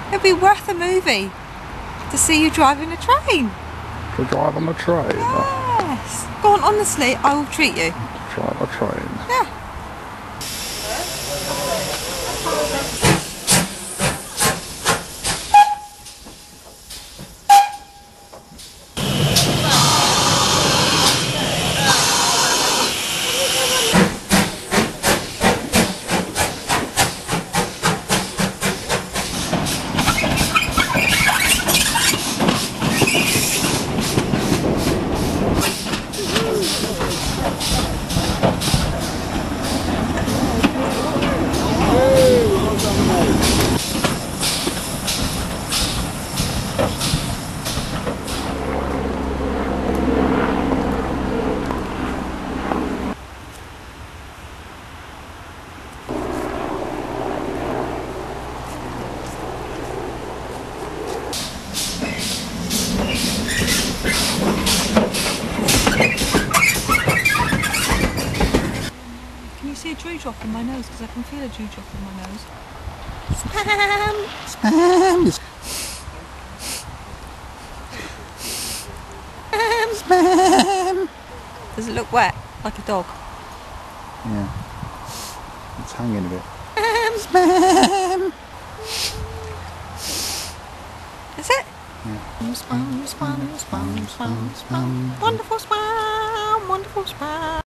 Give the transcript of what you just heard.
It'd be worth a movie to see you driving a train. To drive on a train? Yes. Go on, honestly, I will treat you. Drive a train? Yeah. Can you see a dewdrop in my nose? Because I can feel a dewdrop in my nose. Spam! Spam! Spam! Spam! Does it look wet? Like a dog? Yeah. It's hanging a bit. Spam! Spam! Is it? Yeah. Spam, spam, spam, spam, spam, spam. Wonderful spam! Wonderful spam!